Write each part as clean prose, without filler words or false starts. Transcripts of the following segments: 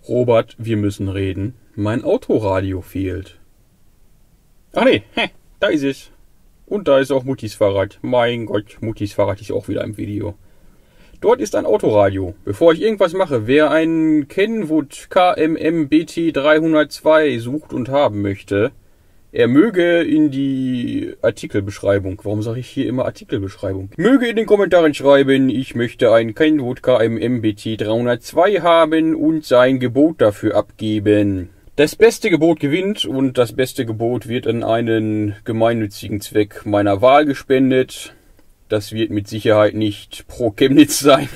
Robert, wir müssen reden. Mein Autoradio fehlt. Ach nee, da ist es. Und da ist auch Muttis Fahrrad. Mein Gott, Muttis Fahrrad ist auch wieder im Video. Dort ist ein Autoradio. Bevor ich irgendwas mache, wer einen Kenwood KMM BT 302 sucht und haben möchte, er möge in die Artikelbeschreibung, warum sage ich hier immer Artikelbeschreibung, möge in den Kommentaren schreiben, ich möchte einen Kenwood KMM BT 302 haben und sein Gebot dafür abgeben. Das beste Gebot gewinnt und das beste Gebot wird an einen gemeinnützigen Zweck meiner Wahl gespendet. Das wird mit Sicherheit nicht pro Chemnitz sein.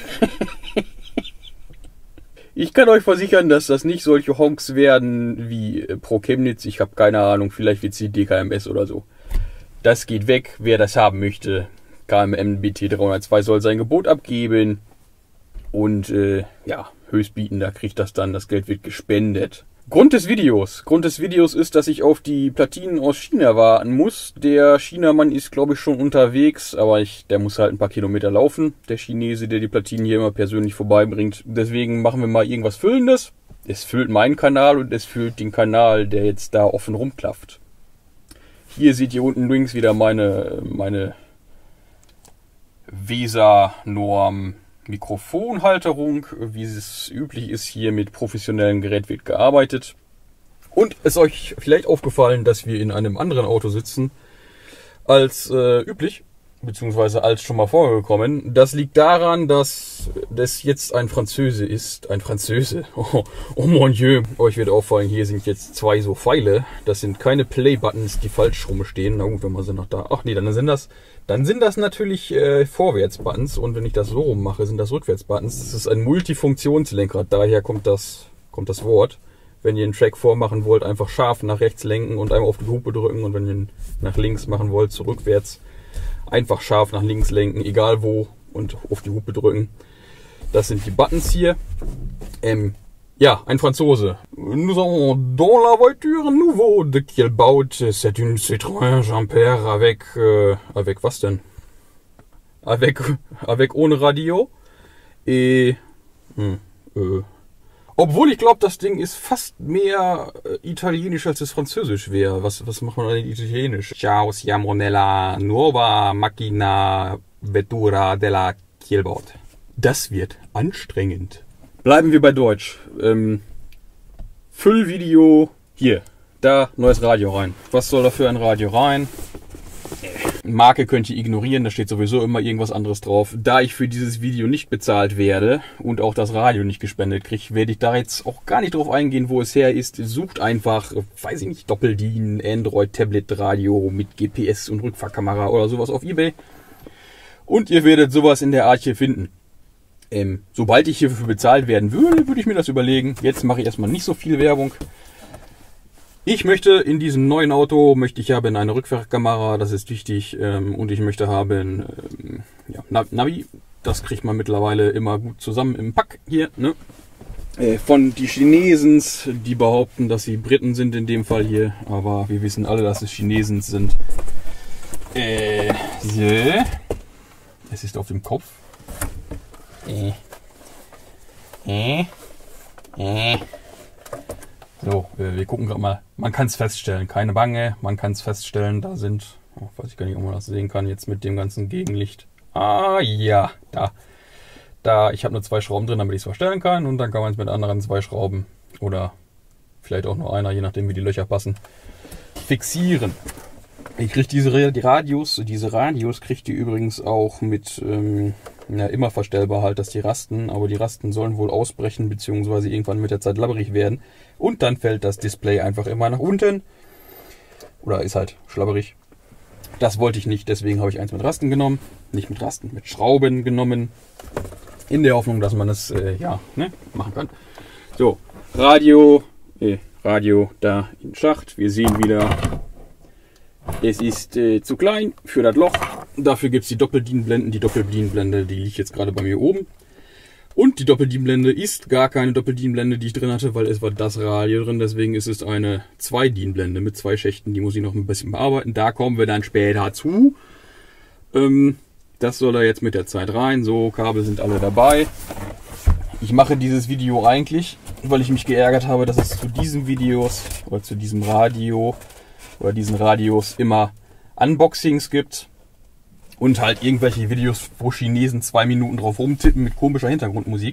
Ich kann euch versichern, dass das nicht solche Honks werden wie pro Chemnitz. Ich habe keine Ahnung, vielleicht wird es die DKMS oder so. Das geht weg, wer das haben möchte. KMM BT 302 soll sein Gebot abgeben. Und ja, Höchstbietender kriegt das dann, das Geld wird gespendet. Grund des Videos ist, dass ich auf die Platinen aus China warten muss. Der Chinamann ist, glaube ich, schon unterwegs, aber der muss halt ein paar Kilometer laufen. Der Chinese, der die Platinen hier immer persönlich vorbeibringt. Deswegen machen wir mal irgendwas Füllendes. Es füllt meinen Kanal und es füllt den Kanal, der jetzt da offen rumklafft. Hier seht ihr unten links wieder meine VESA-Norm Mikrofonhalterung, wie es üblich ist, hier mit professionellem Gerät wird gearbeitet. Und es ist euch vielleicht aufgefallen, dass wir in einem anderen Auto sitzen als üblich, beziehungsweise als schon mal vorgekommen. Das liegt daran, dass das jetzt ein Franzose ist. Ein Franzose. Oh mon Dieu. Euch wird auffallen, hier sind jetzt zwei so Pfeile. Das sind keine Play-Buttons, die falsch rumstehen. Na gut, wenn wir sie noch da... Ach nee, dann sind das natürlich Vorwärts-Buttons. Und wenn ich das so rum mache, sind das Rückwärts-Buttons. Das ist ein Multifunktionslenkrad. Daher kommt das Wort. Wenn ihr einen Track vormachen wollt, einfach scharf nach rechts lenken und einmal auf die Hupe drücken. Und wenn ihr ihn nach links machen wollt, so rückwärts, einfach scharf nach links lenken, egal wo, und auf die Hupe drücken. Das sind die Buttons hier. Ja, ein Franzose. Nous avons dans la voiture nouveau de quel baut, c'est une Citroën Jumper avec was denn? Avec ohne Radio. Obwohl ich glaube, das Ding ist fast mehr italienisch als es französisch wäre. Was macht man denn italienisch? Ciao, siamo nella nuova macchina vettura della Kielbaut. Das wird anstrengend. Bleiben wir bei Deutsch. Füllvideo hier. Da, neues Radio rein. Was soll da für ein Radio rein? Marke könnt ihr ignorieren, da steht sowieso immer irgendwas anderes drauf. Da ich für dieses Video nicht bezahlt werde und auch das Radio nicht gespendet kriege, werde ich da jetzt auch gar nicht drauf eingehen, wo es her ist. Sucht einfach, weiß ich nicht, Doppeldien, Android, Tablet, Radio mit GPS und Rückfahrkamera oder sowas auf eBay. Und ihr werdet sowas in der Art hier finden. Sobald ich hierfür bezahlt werden würde ich mir das überlegen. Jetzt mache ich erstmal nicht so viel Werbung. Ich möchte in diesem neuen Auto, haben eine Rückfahrkamera, das ist wichtig, und ich möchte haben Navi, das kriegt man mittlerweile immer gut zusammen im Pack hier, ne? Von die Chinesens, die behaupten, dass sie Briten sind in dem Fall hier, aber wir wissen alle, dass es Chinesens sind. So. Es ist auf dem Kopf. So, wir gucken gerade mal. Man kann es feststellen, keine Bange, man kann es feststellen, da sind, weiß ich gar nicht, ob man das sehen kann, jetzt mit dem ganzen Gegenlicht. Ah ja, da, ich habe nur 2 Schrauben drin, damit ich es verstellen kann, und dann kann man es mit anderen 2 Schrauben oder vielleicht auch nur einer, je nachdem wie die Löcher passen, fixieren. Ich kriege diese Radios kriegt ihr übrigens auch mit immer verstellbar halt, dass die rasten, aber die Rasten sollen wohl ausbrechen bzw. irgendwann mit der Zeit labberig werden und dann fällt das Display einfach immer nach unten oder ist halt schlabberig. Das wollte ich nicht, deswegen habe ich eins mit Rasten genommen, nicht mit Rasten, mit Schrauben genommen, in der Hoffnung, dass man das machen kann. So, Radio da im Schacht, wir sehen wieder, es ist zu klein für das Loch. Dafür gibt es die Doppeldienblenden. Die Doppeldienblende, die liegt jetzt gerade bei mir oben. Und die Doppeldienblende ist gar keine Doppeldienblende, die ich drin hatte, weil es war das Radio drin. Deswegen ist es eine 2-Dienblende mit 2 Schächten. Die muss ich noch ein bisschen bearbeiten. Da kommen wir dann später zu. Das soll da jetzt mit der Zeit rein. So, Kabel sind alle dabei. Ich mache dieses Video eigentlich, weil ich mich geärgert habe, dass es zu diesen Videos oder zu diesem Radio oder diesen Radios immer Unboxings gibt und halt irgendwelche Videos, wo Chinesen 2 Minuten drauf rumtippen mit komischer Hintergrundmusik.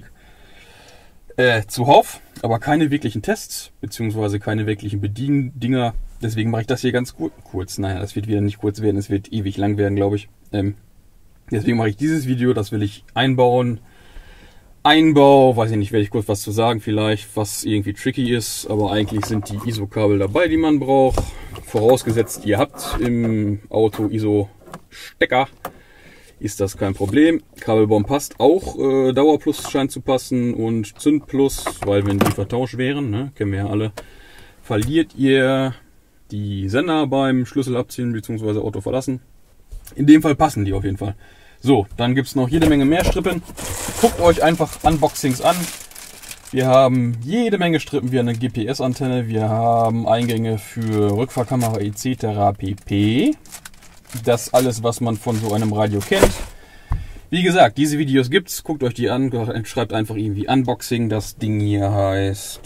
Zuhauf, aber keine wirklichen Tests, beziehungsweise keine wirklichen Bediendinger. Deswegen mache ich das hier ganz kurz. Naja, das wird wieder nicht kurz werden, es wird ewig lang werden, glaube ich. Deswegen mache ich dieses Video, das will ich einbauen. Einbau, weiß ich nicht, werde ich kurz was zu sagen vielleicht, was irgendwie tricky ist, aber eigentlich sind die ISO-Kabel dabei, die man braucht. Vorausgesetzt, ihr habt im Auto ISO-Stecker, ist das kein Problem. Kabelbaum passt auch, Dauerplus scheint zu passen und Zündplus, weil wenn die vertauscht wären, ne, kennen wir ja alle, verliert ihr die Sender beim Schlüssel abziehen bzw. Auto verlassen. In dem Fall passen die auf jeden Fall. So, dann gibt es noch jede Menge mehr Strippen. Guckt euch einfach Unboxings an. Wir haben jede Menge Strippen, wie eine GPS-Antenne. Wir haben Eingänge für Rückfahrkamera etc. pp. Das alles, was man von so einem Radio kennt. Wie gesagt, diese Videos gibt's. Guckt euch die an. Schreibt einfach irgendwie Unboxing. Das Ding hier heißt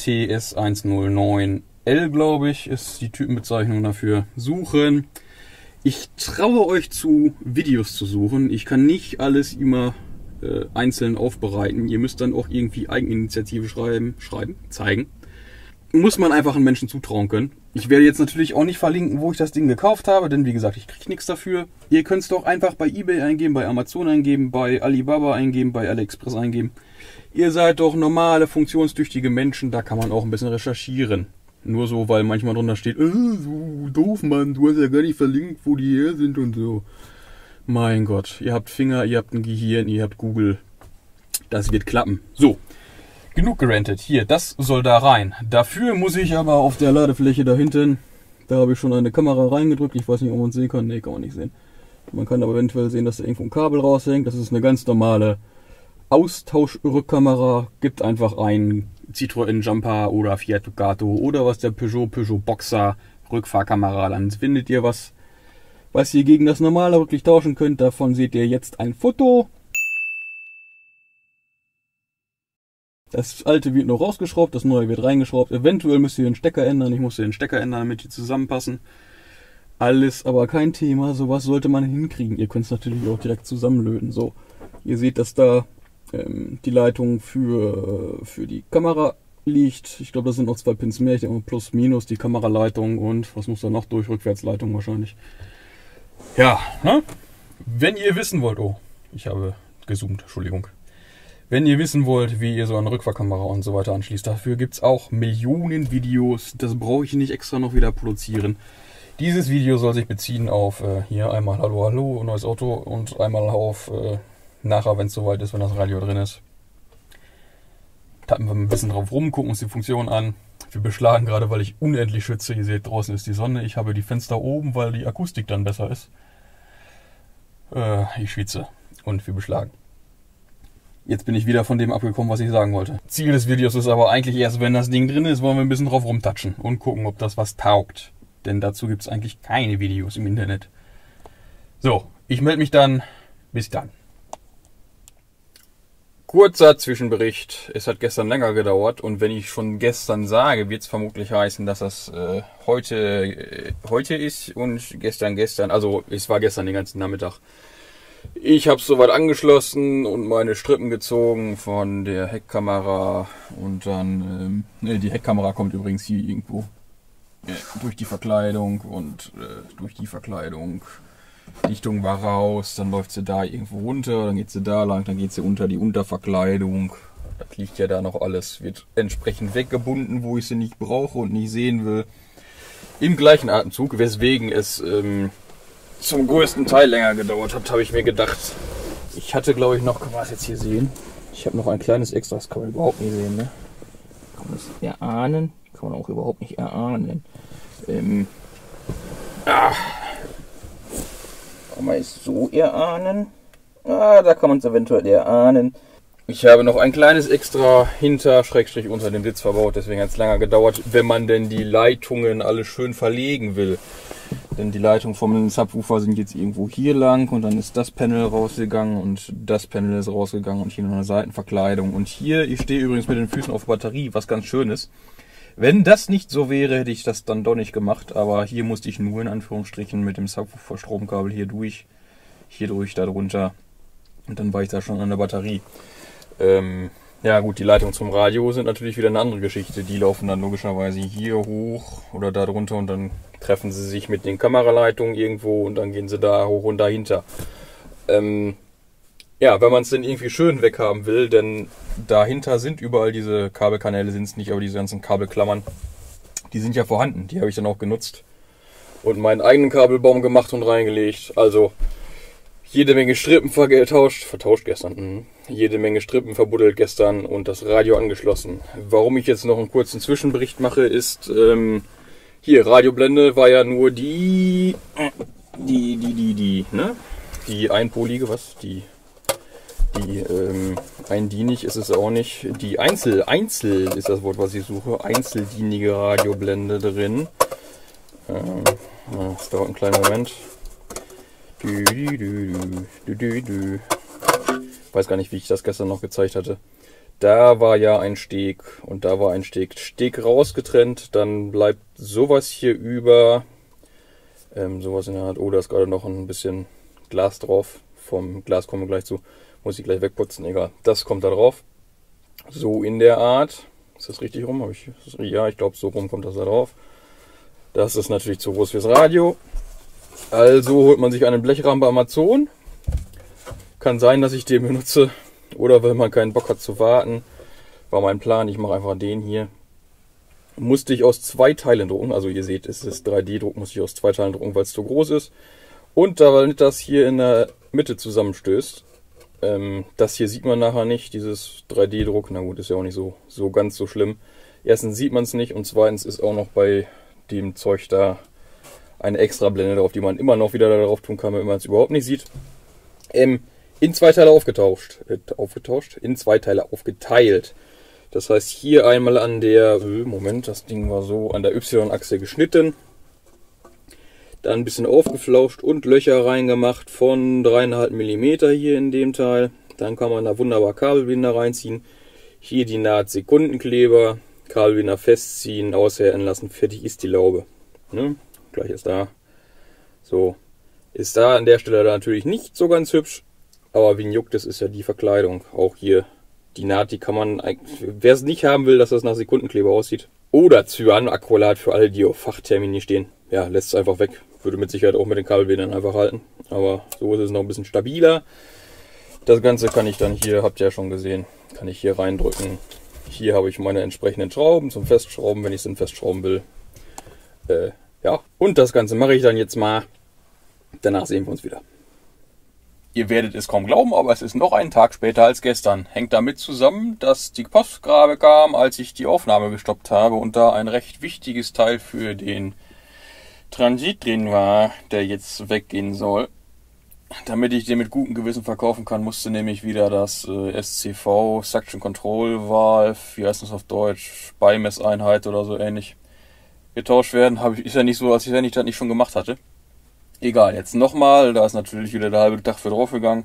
TS109L, glaube ich, ist die Typenbezeichnung dafür. Suchen. Ich traue euch zu, Videos zu suchen. Ich kann nicht alles immer einzeln aufbereiten. Ihr müsst dann auch irgendwie Eigeninitiative zeigen. Muss man einfach einen Menschen zutrauen können. Ich werde jetzt natürlich auch nicht verlinken, wo ich das Ding gekauft habe, denn wie gesagt, ich kriege nichts dafür. Ihr könnt es doch einfach bei eBay eingeben, bei Amazon eingeben, bei Alibaba eingeben, bei AliExpress eingeben. Ihr seid doch normale, funktionstüchtige Menschen, da kann man auch ein bisschen recherchieren. Nur so, weil manchmal drunter steht, so doof, Mann, du hast ja gar nicht verlinkt, wo die her sind und so. Mein Gott, ihr habt Finger, ihr habt ein Gehirn, ihr habt Google. Das wird klappen. So, genug gerantet. Hier, das soll da rein. Dafür muss ich aber auf der Ladefläche da hinten, da habe ich schon eine Kamera reingedrückt. Ich weiß nicht, ob man es sehen kann. Ne, kann man nicht sehen. Man kann aber eventuell sehen, dass da irgendwo ein Kabel raushängt. Das ist eine ganz normale Austauschrückkamera. Gibt einfach ein Citroën Jumper oder Fiat Ducato oder was der Peugeot Boxer Rückfahrkamera. Dann findet ihr was ihr gegen das normale wirklich tauschen könnt. Davon seht ihr jetzt ein Foto. Das alte wird noch rausgeschraubt, das neue wird reingeschraubt. Eventuell müsst ihr den Stecker ändern. Ich muss den Stecker ändern, damit die zusammenpassen. Alles aber kein Thema. Sowas sollte man hinkriegen. Ihr könnt es natürlich auch direkt zusammenlöten. So, ihr seht, dass da die Leitung für die Kamera liegt. Ich glaube, das sind noch 2 Pins mehr. Ich denke mal plus, minus die Kameraleitung und was muss da noch durch? Rückwärtsleitung wahrscheinlich. Ja, ne? Wenn ihr wissen wollt, oh, ich habe gezoomt, Entschuldigung. Wenn ihr wissen wollt, wie ihr so eine Rückfahrkamera und so weiter anschließt, dafür gibt es auch Millionen Videos. Das brauche ich nicht extra noch wieder produzieren. Dieses Video soll sich beziehen auf hier einmal Hallo, Hallo, neues Auto und einmal auf nachher, wenn es soweit ist, wenn das Radio drin ist. Tappen wir ein bisschen drauf rum, gucken uns die Funktion an. Wir beschlagen gerade, weil ich unendlich schwitze. Ihr seht, draußen ist die Sonne. Ich habe die Fenster oben, weil die Akustik dann besser ist. Ich schwitze und wir beschlagen. Jetzt bin ich wieder von dem abgekommen, was ich sagen wollte. Ziel des Videos ist aber eigentlich erst, wenn das Ding drin ist, wollen wir ein bisschen drauf rumtatschen und gucken, ob das was taugt. Denn dazu gibt es eigentlich keine Videos im Internet. So, ich melde mich dann. Bis dann. Kurzer Zwischenbericht. Es hat gestern länger gedauert und wenn ich schon gestern sage, wird es vermutlich heißen, dass das heute ist und gestern. Also es war gestern den ganzen Nachmittag. Ich habe es soweit angeschlossen und meine Strippen gezogen von der Heckkamera und dann, die Heckkamera kommt übrigens hier irgendwo durch die Verkleidung und durch die Verkleidung. Dichtung war raus, dann läuft sie da irgendwo runter, dann geht sie da lang, dann geht sie unter die Unterverkleidung. Das liegt ja da noch alles, wird entsprechend weggebunden, wo ich sie nicht brauche und nicht sehen will. Im gleichen Atemzug, weswegen es zum größten Teil länger gedauert hat, habe ich mir gedacht. Ich hatte, glaube ich, noch, kann man das jetzt hier sehen? Ich habe noch ein kleines Extra, das kann man überhaupt nicht sehen, ne? Kann man das erahnen? Kann man auch überhaupt nicht erahnen. Kann man es so erahnen? Da kann man es eventuell erahnen. Ich habe noch ein kleines Extra hinter, Schrägstrich unter dem Sitz verbaut, deswegen hat es länger gedauert, wenn man denn die Leitungen alle schön verlegen will. Denn die Leitungen vom Subwoofer sind jetzt irgendwo hier lang und dann ist das Panel rausgegangen und das Panel ist rausgegangen und hier noch eine Seitenverkleidung. Und hier, ich stehe übrigens mit den Füßen auf Batterie, was ganz schön ist. Wenn das nicht so wäre, hätte ich das dann doch nicht gemacht, aber hier musste ich nur in Anführungsstrichen mit dem Subwoofer Stromkabel hier durch, da drunter und dann war ich da schon an der Batterie. Ja gut, die Leitungen zum Radio sind natürlich wieder eine andere Geschichte. Die laufen dann logischerweise hier hoch oder da drunter und dann treffen sie sich mit den Kameraleitungen irgendwo und dann gehen sie da hoch und dahinter. Ja, wenn man es denn irgendwie schön weghaben will, denn dahinter sind überall diese Kabelkanäle, sind es nicht, aber diese ganzen Kabelklammern, die sind ja vorhanden. Die habe ich dann auch genutzt und meinen eigenen Kabelbaum gemacht und reingelegt. Also jede Menge Strippen vertauscht gestern. Jede Menge Strippen verbuddelt gestern und das Radio angeschlossen. Warum ich jetzt noch einen kurzen Zwischenbericht mache, ist, hier, Radioblende war ja nur die einpolige, was? Eindienig ist es auch nicht. Die Einzel ist das Wort, was ich suche. Einzeldienige Radioblende drin. Das dauert einen kleinen Moment. Ich weiß gar nicht, wie ich das gestern noch gezeigt hatte. Da war ja ein Steg und da war ein Steg rausgetrennt. Dann bleibt sowas hier über. Sowas in der Art. Oh, da ist gerade noch ein bisschen Glas drauf. Vom Glas kommen wir gleich zu. Muss ich gleich wegputzen, egal. Das kommt da drauf. So in der Art. Ist das richtig rum? Ja, ich glaube, so rum kommt das da drauf. Das ist natürlich zu groß fürs Radio. Also holt man sich einen Blechrahmen bei Amazon. Kann sein, dass ich den benutze. Oder wenn man keinen Bock hat zu warten. War mein Plan, ich mache einfach den hier. Musste ich aus 2 Teilen drucken. Also ihr seht, es ist 3D-Druck, musste ich aus 2 Teilen drucken, weil es zu groß ist. Und da das hier in der Mitte zusammenstößt. Das hier sieht man nachher nicht, dieses 3D-Druck. Na gut, ist ja auch nicht so ganz so schlimm. Erstens sieht man es nicht und zweitens ist auch noch bei dem Zeug da eine extra Blende drauf, die man immer noch wieder darauf tun kann, wenn man es überhaupt nicht sieht. In 2 Teile in 2 Teile aufgeteilt. Das heißt, hier einmal an der, Moment, das Ding war so, an der Y-Achse geschnitten. Dann ein bisschen aufgeflauscht und Löcher reingemacht von 3,5 mm hier in dem Teil. Dann kann man da wunderbar Kabelbinder reinziehen. Hier die Naht Sekundenkleber, Kabelbinder festziehen, aushärten lassen, fertig ist die Laube. Ne? Gleich ist da. So, ist da an der Stelle da natürlich nicht so ganz hübsch. Aber wen juckt, das ist ja die Verkleidung. Auch hier die Naht, die kann man, wer es nicht haben will, dass das nach Sekundenkleber aussieht. Oder Cyanacrylat für alle, die auf Fachtermini stehen. Ja, lässt es einfach weg. Würde mit Sicherheit auch mit den Kabelbindern einfach halten. Aber so ist es noch ein bisschen stabiler. Das Ganze kann ich dann hier, habt ihr ja schon gesehen, kann ich hier reindrücken. Hier habe ich meine entsprechenden Schrauben zum Festschrauben, wenn ich es denn festschrauben will. Ja, und das Ganze mache ich dann jetzt mal. Danach sehen wir uns wieder. Ihr werdet es kaum glauben, aber es ist noch einen Tag später als gestern. Hängt damit zusammen, dass die Post gerade kam, als ich die Aufnahme gestoppt habe und da ein recht wichtiges Teil für den Transit drin war, der jetzt weggehen soll. Damit ich den mit gutem Gewissen verkaufen kann, musste nämlich wieder das SCV, Suction Control Valve, wie heißt das auf Deutsch, Beimesseinheit oder so ähnlich, getauscht werden. Ist ja nicht so, als wenn ich das nicht schon gemacht hatte. Egal, jetzt nochmal, da ist natürlich wieder der halbe Tag für draufgegangen.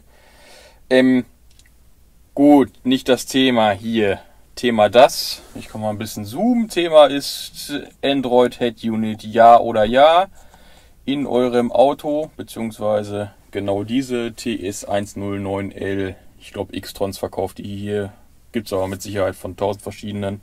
Gut, nicht das Thema hier. Thema das, ich kann mal ein bisschen zoomen. Thema ist Android Head Unit, ja oder ja, in eurem Auto, beziehungsweise genau diese TS109L. Ich glaube, X-Trons verkauft die hier. Gibt es aber mit Sicherheit von 1000 verschiedenen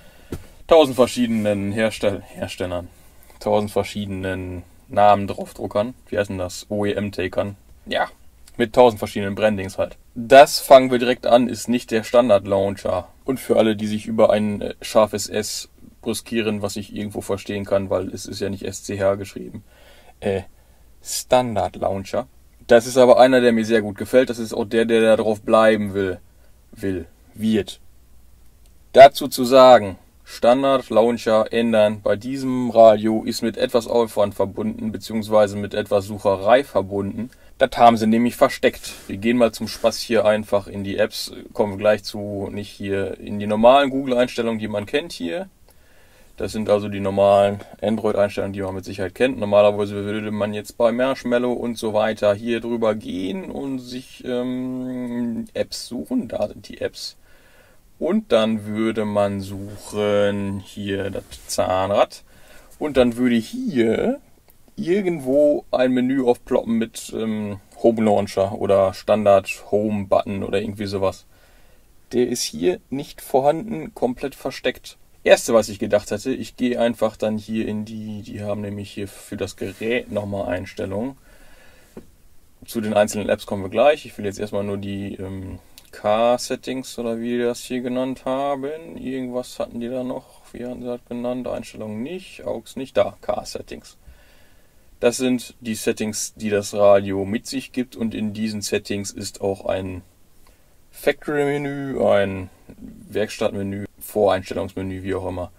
Herstellern, 1000 verschiedenen Namen draufdruckern. Wie heißen das? OEM-Takern. Ja, mit 1000 verschiedenen Brandings halt. Das fangen wir direkt an, ist nicht der Standard-Launcher. Und für alle, die sich über ein scharfes S brüskieren, was ich irgendwo verstehen kann, weil es ist ja nicht SCH geschrieben. Standard-Launcher. Das ist aber einer, der mir sehr gut gefällt. Das ist auch der da drauf bleiben wird. Dazu zu sagen, Standard-Launcher ändern bei diesem Radio ist mit etwas Aufwand verbunden, beziehungsweise mit etwas Sucherei verbunden. Das haben sie nämlich versteckt. Wir gehen mal zum Spaß hier einfach in die Apps, kommen wir gleich zu, nicht hier in die normalen Google-Einstellungen, die man kennt hier. Das sind also die normalen Android-Einstellungen, die man mit Sicherheit kennt. Normalerweise würde man jetzt bei Marshmallow und so weiter hier drüber gehen und sich Apps suchen. Da sind die Apps. Und dann würde man suchen hier das Zahnrad. Und dann würde hier irgendwo ein Menü aufploppen mit Home Launcher oder Standard Home Button oder irgendwie sowas. Der ist hier nicht vorhanden, komplett versteckt. Erste, was ich gedacht hatte, ich gehe einfach dann hier in die haben nämlich hier für das Gerät nochmal Einstellungen. Zu den einzelnen Apps kommen wir gleich. Ich will jetzt erstmal nur die Car-Settings oder wie die das hier genannt haben. Irgendwas hatten die da noch. Wie hatten sie das genannt? Einstellungen nicht, AUX nicht. Da, Car-Settings. Das sind die Settings, die das Radio mit sich gibt. Und in diesen Settings ist auch ein Factory-Menü, ein Werkstattmenü, Voreinstellungsmenü, wie auch immer.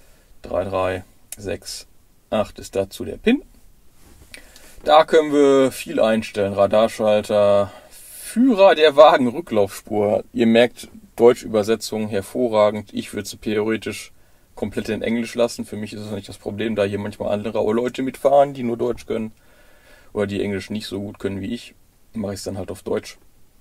3368 ist dazu der Pin. Da können wir viel einstellen. Radarschalter, Führer der Wagenrücklaufspur. Ihr merkt, Deutschübersetzung hervorragend. Ich würde sie theoretisch komplett in Englisch lassen. Für mich ist das nicht das Problem, da hier manchmal andere Leute mitfahren, die nur Deutsch können. Oder die Englisch nicht so gut können wie ich. Mache ich es dann halt auf Deutsch.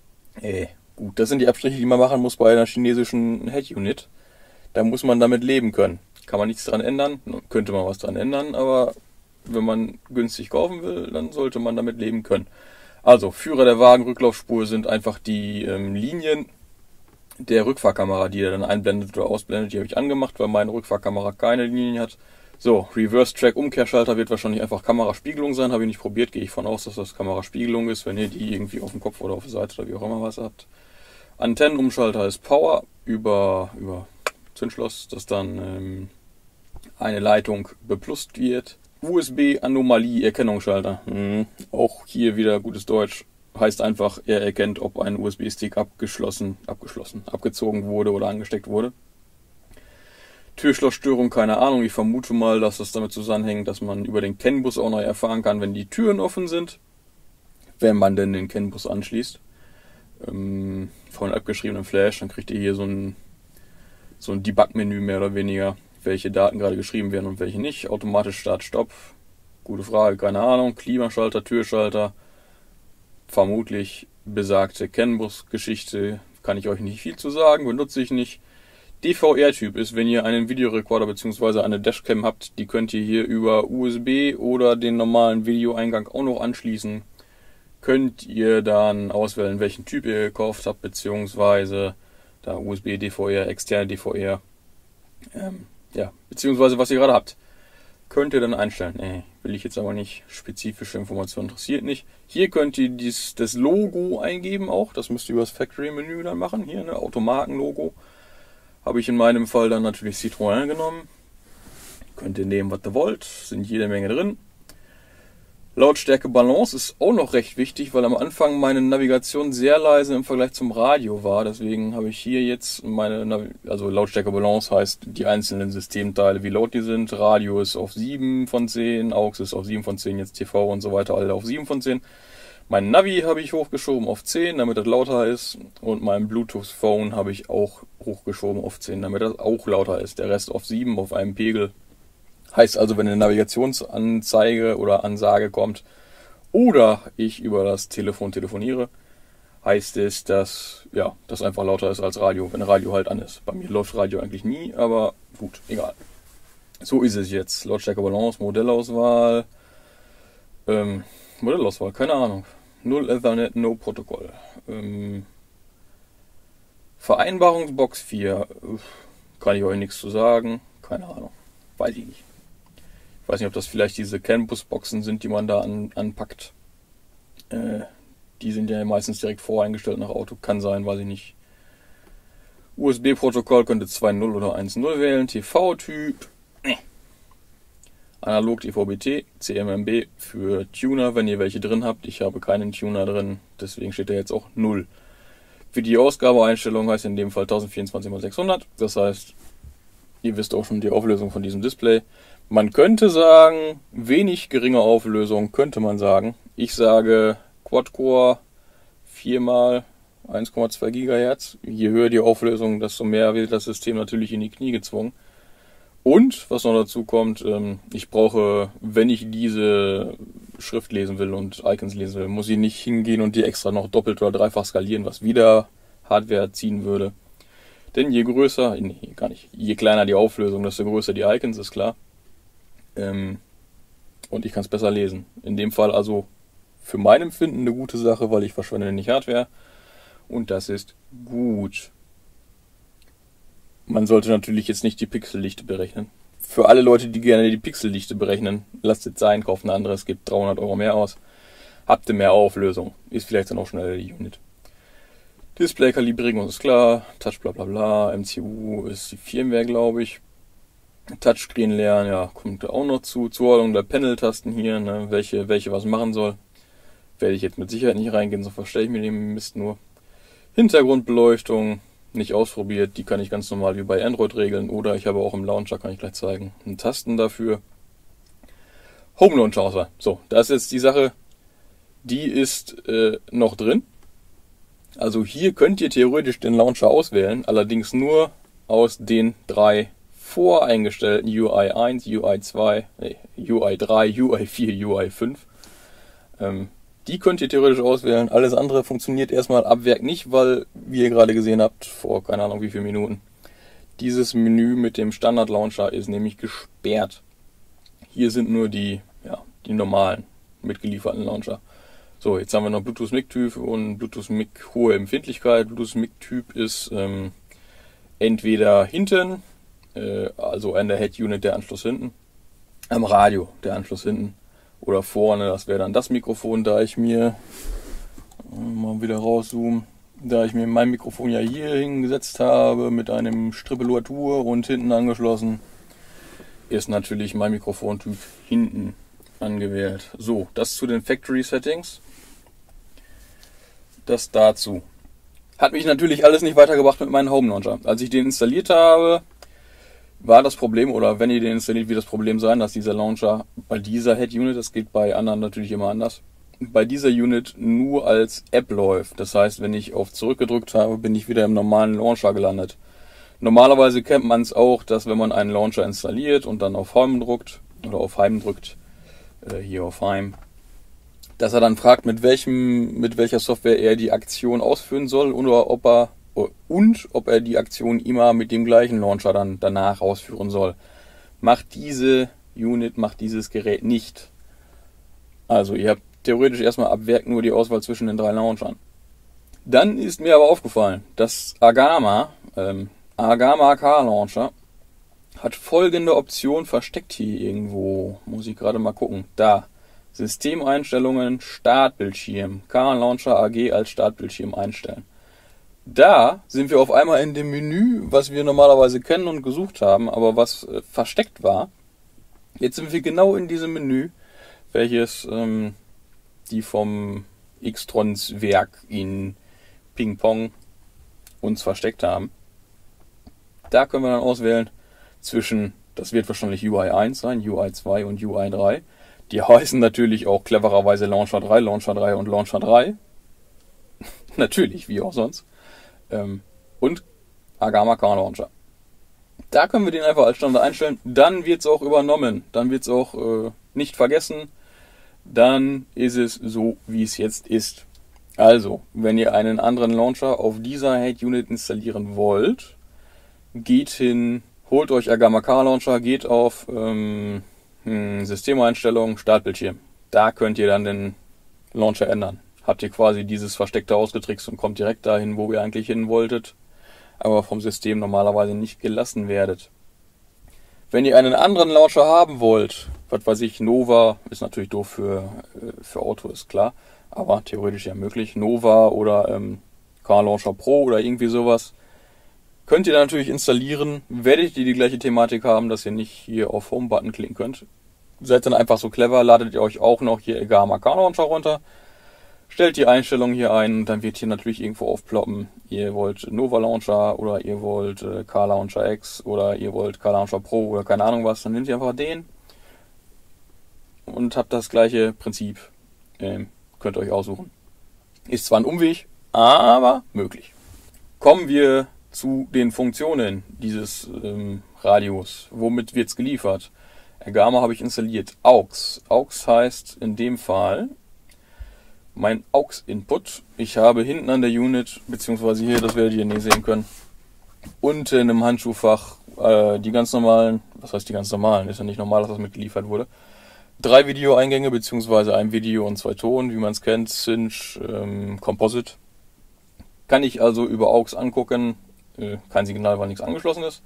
Gut, das sind die Abstriche, die man machen muss bei einer chinesischen Head-Unit. Da muss man damit leben können. Kann man nichts dran ändern, könnte man was dran ändern, aber wenn man günstig kaufen will, dann sollte man damit leben können. Also, Führer der Wagenrücklaufspur sind einfach die Linien der Rückfahrkamera, die er dann einblendet oder ausblendet. Die habe ich angemacht, weil meine Rückfahrkamera keine Linien hat. So, Reverse-Track, Umkehrschalter wird wahrscheinlich einfach Kameraspiegelung sein. Habe ich nicht probiert, gehe ich von aus, dass das Kameraspiegelung ist, wenn ihr die irgendwie auf dem Kopf oder auf der Seite oder wie auch immer was habt. Antennenumschalter ist Power über Zündschloss, dass dann eine Leitung beplust wird. USB-Anomalie-Erkennungsschalter. Auch hier wieder gutes Deutsch. Heißt einfach, er erkennt, ob ein USB-Stick abgezogen wurde oder angesteckt wurde. Türschlossstörung, keine Ahnung. Ich vermute mal, dass das damit zusammenhängt, dass man über den CAN-Bus auch noch erfahren kann, wenn die Türen offen sind. Wenn man denn den CAN-Bus anschließt. Von abgeschriebenem Flash, dann kriegt ihr hier so ein Debug-Menü mehr oder weniger, welche Daten gerade geschrieben werden und welche nicht. Automatisch Start-Stopp. Gute Frage, keine Ahnung. Klimaschalter, Türschalter. Vermutlich besagte CAN-Bus-Geschichte. Kann ich euch nicht viel zu sagen, benutze ich nicht. DVR-Typ ist, wenn ihr einen Videorekorder bzw. eine Dashcam habt, die könnt ihr hier über USB oder den normalen Videoeingang auch noch anschließen. Könnt ihr dann auswählen, welchen Typ ihr gekauft habt, beziehungsweise da USB, DVR, externe DVR, beziehungsweise was ihr gerade habt. Könnt ihr dann einstellen. Will ich jetzt aber nicht. Spezifische Informationen interessiert nicht. Hier könnt ihr das Logo eingeben auch. Das müsst ihr über das Factory-Menü dann machen. Hier, ne, Automarkenlogo. Habe ich in meinem Fall dann natürlich Citroën genommen. Könnt ihr nehmen, was ihr wollt. Sind jede Menge drin. Lautstärke Balance ist auch noch recht wichtig, weil am Anfang meine Navigation sehr leise im Vergleich zum Radio war. Deswegen habe ich hier jetzt also Lautstärke Balance heißt die einzelnen Systemteile, wie laut die sind. Radio ist auf 7 von 10, AUX ist auf 7 von 10, jetzt TV und so weiter, alle auf 7 von 10. Mein Navi habe ich hochgeschoben auf 10, damit das lauter ist. Und mein Bluetooth-Phone habe ich auch hochgeschoben auf 10, damit das auch lauter ist. Der Rest auf 7 auf einem Pegel. Heißt also, wenn eine Navigationsanzeige oder Ansage kommt oder ich über das Telefon telefoniere, heißt es, dass das einfach lauter ist als Radio, wenn Radio halt an ist. Bei mir läuft Radio eigentlich nie, aber gut, egal. So ist es jetzt. Lautstärke Balance, Modellauswahl, keine Ahnung. Null Ethernet, no Protokoll. Vereinbarungsbox 4, kann ich euch nichts zu sagen, keine Ahnung, weiß ich nicht. Ich weiß nicht, ob das vielleicht diese CAN-Bus-Boxen sind, die man da anpackt. Die sind ja meistens direkt voreingestellt nach Auto. Kann sein, weiß ich nicht. USB-Protokoll könnte 2.0 oder 1.0 wählen. TV-Typ. Analog DVB-T. CMMB für Tuner, wenn ihr welche drin habt. Ich habe keinen Tuner drin, deswegen steht da jetzt auch 0. Videoausgabeeinstellung heißt in dem Fall 1024x600. Das heißt, ihr wisst auch schon die Auflösung von diesem Display. Man könnte sagen, wenig geringe Auflösung, könnte man sagen. Ich sage Quad-Core 4x 1,2 GHz. Je höher die Auflösung, desto mehr wird das System natürlich in die Knie gezwungen. Und, was noch dazu kommt, ich brauche, wenn ich diese Schrift lesen will und Icons lesen will, muss ich nicht hingehen und die extra noch doppelt oder dreifach skalieren, was wieder Hardware ziehen würde. Denn je größer, nee, gar nicht, je kleiner die Auflösung, desto größer die Icons, ist klar. Und ich kann es besser lesen. In dem Fall also für mein Empfinden eine gute Sache, weil ich verschwende nicht Hardware. Und das ist gut. Man sollte natürlich jetzt nicht die Pixeldichte berechnen. Für alle Leute, die gerne die Pixeldichte berechnen, lasst es sein, kauft ein anderes, gebt 300 Euro mehr aus. Habt ihr mehr Auflösung. Ist vielleicht dann auch schneller die Unit. Display-Kalibrierung ist klar. Touch bla bla bla. MCU ist die Firmware, glaube ich. Touchscreen lernen, ja, kommt da auch noch zu. Zuordnung der Panel-Tasten hier, ne, welche was machen soll. Werde ich jetzt mit Sicherheit nicht reingehen, so verstelle ich mir den Mist nur. Hintergrundbeleuchtung. Nicht ausprobiert, die kann ich ganz normal wie bei Android regeln oder ich habe auch im Launcher, kann ich gleich zeigen, einen Tasten dafür. Home Launcher Auswahl. So, da ist jetzt die Sache, die ist noch drin. Also hier könnt ihr theoretisch den Launcher auswählen, allerdings nur aus den 3 voreingestellten UI 1, UI 2, UI 3, UI 4, UI 5. Die könnt ihr theoretisch auswählen. Alles andere funktioniert erstmal ab Werk nicht, weil, wie ihr gerade gesehen habt, vor keine Ahnung wie vielen Minuten, dieses Menü mit dem Standard-Launcher ist nämlich gesperrt. Hier sind nur die normalen mitgelieferten Launcher. So, jetzt haben wir noch Bluetooth-MIG-Typ und Bluetooth-MIG hohe Empfindlichkeit. Bluetooth-MIG-Typ ist entweder hinten, also an der Head-Unit der Anschluss hinten, am Radio der Anschluss hinten, oder vorne, das wäre dann das Mikrofon, da ich mir, mal wieder rauszoomen, da ich mir mein Mikrofon ja hier hingesetzt habe mit einem Strippelatur und hinten angeschlossen, ist natürlich mein Mikrofontyp hinten angewählt. So, das zu den Factory Settings. Das dazu. Hat mich natürlich alles nicht weitergebracht mit meinem Home Launcher. Als ich den installiert habe, war das Problem, oder wenn ihr den installiert, wird das Problem sein, dass dieser Launcher bei dieser Head-Unit, das geht bei anderen natürlich immer anders, bei dieser Unit nur als App läuft. Das heißt, wenn ich auf Zurück gedrückt habe, bin ich wieder im normalen Launcher gelandet. Normalerweise kennt man es auch, dass wenn man einen Launcher installiert und dann auf Home drückt, oder auf Heim drückt, hier auf Heim, dass er dann fragt, mit welcher Software er die Aktion ausführen soll oder ob er die Aktion immer mit dem gleichen Launcher dann danach ausführen soll. Macht diese Unit, macht dieses Gerät nicht. Also ihr habt theoretisch erstmal ab Werk nur die Auswahl zwischen den 3 Launchern. Dann ist mir aber aufgefallen, dass Agama K-Launcher hat folgende Option versteckt hier irgendwo. Muss ich gerade mal gucken. Da. Systemeinstellungen, Startbildschirm. K-Launcher AG als Startbildschirm einstellen. Da sind wir auf einmal in dem Menü, was wir normalerweise kennen und gesucht haben, aber was versteckt war. Jetzt sind wir genau in diesem Menü, welches die vom Xtrons Werk in Ping-Pong uns versteckt haben. Da können wir dann auswählen zwischen, das wird wahrscheinlich UI 1 sein, UI 2 und UI 3. Die heißen natürlich auch clevererweise Launcher 3 und Launcher 3. Natürlich, wie auch sonst. Und Agama K-Launcher. Da können wir den einfach als Standard einstellen. Dann wird es auch übernommen. Dann wird es auch nicht vergessen. Dann ist es so, wie es jetzt ist. Also, wenn ihr einen anderen Launcher auf dieser Head-Unit installieren wollt, geht hin, holt euch Agama K-Launcher, geht auf Systemeinstellungen, Startbildschirm. Da könnt ihr dann den Launcher ändern. Habt ihr quasi dieses Versteckte ausgetrickst und kommt direkt dahin, wo ihr eigentlich hin wolltet, aber vom System normalerweise nicht gelassen werdet. Wenn ihr einen anderen Launcher haben wollt, was weiß ich, Nova, ist natürlich doof für Auto, ist klar, aber theoretisch ja möglich, Nova oder K-Launcher Pro oder irgendwie sowas, könnt ihr dann natürlich installieren, werdet ihr die gleiche Thematik haben, dass ihr nicht hier auf Home-Button klicken könnt. Seid dann einfach so clever, ladet ihr euch auch noch hier Agama K-Launcher runter, stellt die Einstellung hier ein und dann wird hier natürlich irgendwo aufploppen, ihr wollt Nova Launcher oder ihr wollt K-Launcher X oder ihr wollt K-Launcher Pro oder keine Ahnung was, dann nehmt ihr einfach den und habt das gleiche Prinzip, könnt ihr euch aussuchen. Ist zwar ein Umweg, aber möglich. Kommen wir zu den Funktionen dieses Radios. Womit wird es geliefert? Agama habe ich installiert. AUX. AUX heißt in dem Fall mein AUX-Input. Ich habe hinten an der Unit, beziehungsweise hier, das werdet ihr nicht sehen können, unten im Handschuhfach die ganz normalen, was heißt die ganz normalen, ist ja nicht normal, dass das mitgeliefert wurde, 3 Videoeingänge, beziehungsweise ein Video und 2 Ton, wie man es kennt, Cinch, Composite. Kann ich also über AUX angucken, kein Signal, weil nichts angeschlossen ist.